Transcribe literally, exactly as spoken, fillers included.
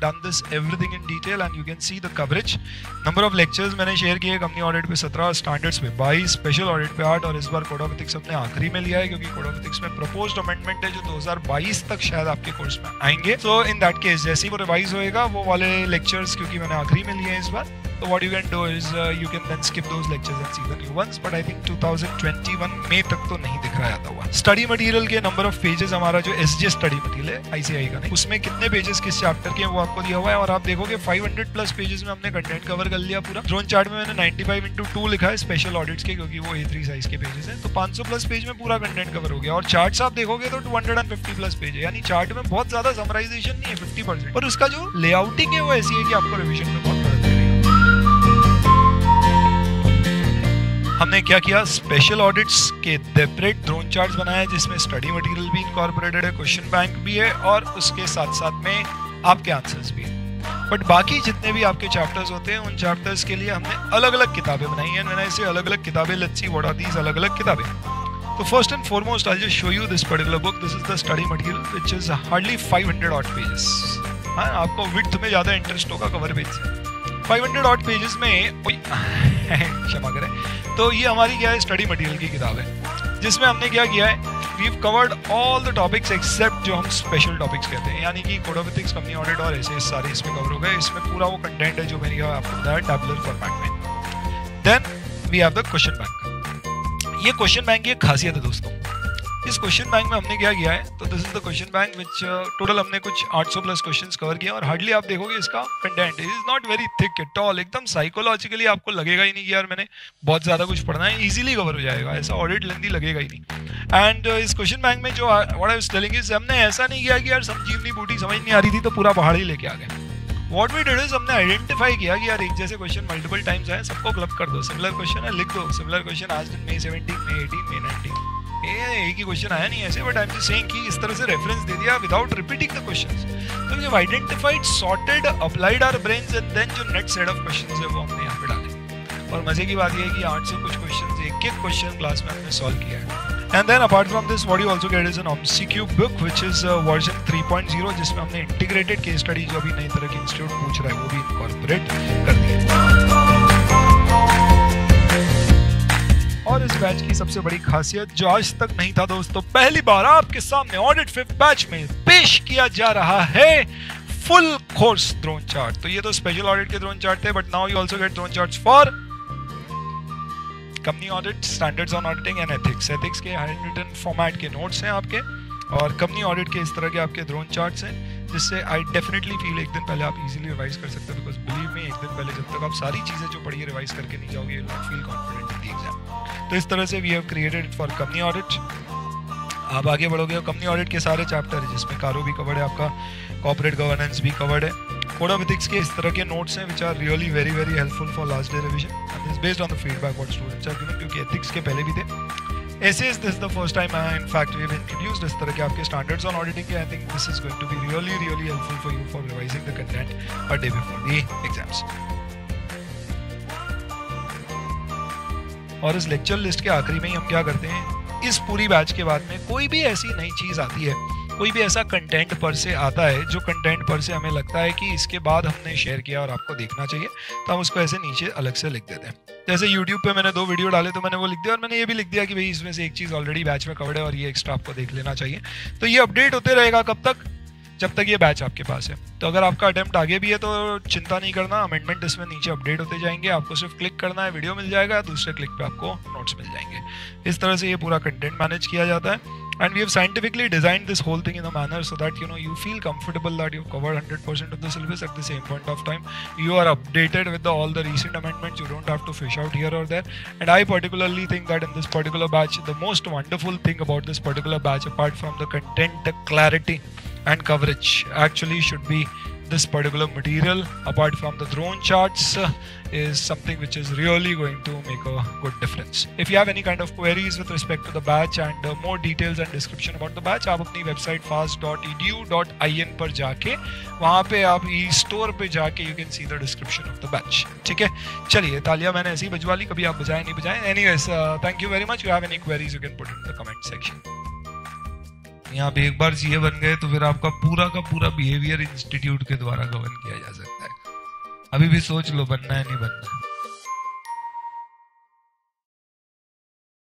done this everything in detail and you can see the coverage. Number of lectures मैंने share किए company audit पे सत्रह, standards पे बाईस, स्पेशल ऑडिट पे आठ और इस बार कोड ऑफ एथिक्स हमने आखिरी में लिया है क्योंकि कोड ऑफ एथिक्स में प्रपोज्ड अमेंडमेंट है जो दो हज़ार बाईस तक शायद आपके कोर्स में आएंगे. सो इन दैट केस जैसे ही वो रिवाइज होएगा वो वाले लेक्चर्स क्योंकि मैंने आखिरी में लिए हैं इस बार, so what you can do is uh, you can then skip those lectures and see the new ones, but I think twenty twenty-one मई तक तो नहीं दिख रहा आता हुआ. स्टडी मटेरियल के नंबर ऑफ पेजेस हमारा जो एसजे स्टडी मटेरियल है आईसीआई का नहीं, उसमें कितने पेजेस किस चैप्टर के हैं वो आपको दिया हुआ है और आप देखोगे पाँच सौ प्लस पेजेस में हमने कंटेंट कवर कर लिया पूरा. ड्रोन चार्ट में मैंने पचानवे इंटू टू लिखा है स्पेशल ऑडिट्स के क्योंकि वो ए थ्री साइज के पेजेस हैं, तो पाँच सौ प्लस पेज में पूरा कंटेंट कवर हो गया. और चार्ट्स आप देखोगे तो दो सौ पचास प्लस पेज है, यानी चार्ट में बहुत ज्यादा समराइजेशन नहीं है फिफ्टी परसेंट, पर उसका जो लेआउटिंग है वो ऐसी है कि आपको रिवीजन में बहुत मदद करेगा. हमने क्या किया, स्पेशल ऑडिट्स के सेपरेट ड्रोन चार्ट्स बनाया जिसमें स्टडी मटेरियल भी इनकॉर्पोरेटेड है, क्वेश्चन बैंक भी है और उसके साथ साथ में आपके आंसर्स भी है. बट बाकी जितने भी आपके चैप्टर्स होते हैं उन चैप्टर्स के लिए हमने अलग अलग किताबें बनाई हैं. मैंने ऐसे अलग अलग किताबें, let's see what are these अलग अलग किताबें. तो first and foremost I just show you this particular book. This is the study material which is hardly five hundred odd pages. हां, आपको विड्थ में ज्यादा इंटरेस्ट होगा कवर पेज से. पाँच सौ ऑट पेजेस में क्षमा करें, तो ये हमारी क्या है स्टडी मटेरियल की किताब है जिसमें हमने क्या किया है, we have covered all the topics except जो हम स्पेशल टॉपिक्स कहते हैं, यानी कि code of ethics, company audit और ऐसे सारे इसमें कवर हो गए. इसमें पूरा वो कंटेंट है जो मैंने आपको बताया टैबुलर फॉर्मेट में. Then we have the question bank. ये क्वेश्चन बैंक की एक खासियत है दोस्तों. इस क्वेश्चन बैंक में हमने क्या किया है, तो this is the question bank which total हमने कुछ आठ सौ प्लस क्वेश्चंस कवर किया और हार्डली आप देखोगे इसका content is not very thick at all. एकदम साइकोलॉजिकली आपको लगेगा ही नहीं कि यार मैंने बहुत ज्यादा कुछ पढ़ना है, इजीली कवर हो जाएगा, ऐसा ऑडिट लेंथी लगेगा ही नहीं. एंड uh, इस क्वेश्चन बैंक में जो what I was telling is हमने ऐसा नहीं किया कि यार संजीवनी बूटी समझ नहीं आ रही थी तो पूरा पहाड़ ही लेके आ गए. What we did is हमने आइडेंटिफाई किया कि यार एक जैसे क्वेश्चन मल्टीपल टाइम्स आए, सबको क्लब कर दो. सिमिलर क्वेश्चन है लिख दो, सिमिलर क्वेश्चन आज दिन May seventeen, May eighteen, May nineteen, एक ही क्वेश्चन आया नहीं ऐसे, but I am just saying कि इस तरह से रेफरेंस दे दिया विदाउट रिपीटिंग द क्वेश्चंस. तो we have identified, sorted, applied our brains and then जो नेक्स्ट सेट ऑफ क्वेश्चंस है वो हमने यहाँ पे डाले. और मजे की बात ये है कि आठ से कुछ क्वेश्चंस, एक एक क्वेश्चन क्लास में हमने सॉल्व किया है. And then apart from this, what you also get is an O M C Q book, which is uh, version three point oh, जिसमें हमने integrated case study जो अभी नई तरह की इंस्टीट्यूट पूछ रहा है वो भी incorporate कर दिए. और इस बैच की सबसे बड़ी खासियत जो आज तक नहीं था दोस्तों, पहली बार आपके सामने ऑडिट फिफ्थ बैच में पेश किया जा रहा है फुल कोर्स ड्रोन चार्ट. तो ये तो स्पेशल ऑडिट के ड्रोन चार्ट थे, but now you also get drone charts for company audit, standards on auditing and ethics. Ethics के हैंड रिटन फॉर्मेट के नोट्स हैं आपके और कंपनी ऑडिट के इस तरह के आपके ड्रोन चार्ट्स हैं जिससे आई डेफिनेटली फील एक दिन पहले आप इजीली रिवाइज कर सकते हो. बिकॉज बिलीव मी, एक दिन पहले जब तक आप सारी चीजें जो पढ़ी है रिवाइज करके नहीं जाओगे, you will not feel confident in the exam. तो इस तरह से we have created for company audit. आप आगे बढ़ोगे कंपनी ऑडिट के सारे चैप्टर है जिसमें कारो भी कवर्ड है, आपका कॉर्पोरेट गवर्नेंस भी कवर्ड है. कोड ऑफ एथिक्स के इस तरह के नोट्स हैं which are really very very helpful for last day revision and this based on the feedback what students are giving, क्योंकि एथिक्स के पहले भी थे. ऐसे is this the first time in fact we have introduced इस तरह के आपके स्टैंडर्ड्स ऑन ऑडिटिंग के. I think this is going to be really really helpful for you for revising the content a day before the exams. और इस lecture list के आखिरी में ही हम क्या करते हैं, इस पूरी बैच के बाद में कोई भी ऐसी नई चीज आती है, कोई भी ऐसा कंटेंट पर से आता है जो कंटेंट पर से हमें लगता है कि इसके बाद हमने शेयर किया और आपको देखना चाहिए, तो हम उसको ऐसे नीचे अलग से लिख देते हैं. जैसे YouTube पे मैंने दो वीडियो डाले तो मैंने वो लिख दिया और मैंने ये भी लिख दिया कि भाई इसमें से एक चीज़ ऑलरेडी बैच में कवर्ड है और ये एक्स्ट्रा आपको देख लेना चाहिए. तो ये अपडेट होते रहेगा कब तक, जब तक ये बैच आपके पास है. तो अगर आपका अटेम्प्ट आगे भी है तो चिंता नहीं करना, अमेंडमेंट इसमें नीचे अपडेट होते जाएंगे, आपको सिर्फ क्लिक करना है, वीडियो मिल जाएगा, दूसरे क्लिक पे आपको नोट्स मिल जाएंगे. इस तरह से ये पूरा कंटेंट मैनेज किया जाता है. And we have scientifically designed this whole thing in a manner so that you know you feel comfortable that you've covered one hundred percent of the syllabus. At the same point of time, you are updated with the, all the recent amendments. You don't have to fish out here or there. And I particularly think that in this particular batch, the most wonderful thing about this particular batch, apart from the content, the clarity and coverage, actually should be this particular material, apart from the drone charts, uh, is something which is really going to make a good difference. If you have any kind of queries with respect to the batch and uh, more details and description about the batch, आप अपनी website fast dot e d u dot i n पर जाके वहाँ पे आप e store पे जाके you can see the description of the batch. ठीक है, चलिए तालियां मैंने ऐसी बजवा ली, कभी आप बजाएं नहीं बजाएं. Anyways, uh, thank you very much. If you have any queries, you can put in the comment section. यहाँ पे एक बार सीए बन गए तो फिर आपका पूरा का पूरा बिहेवियर इंस्टीट्यूट के द्वारा गवर्न किया जा सकता है। अभी भी सोच लो बनना है नहीं बनना है।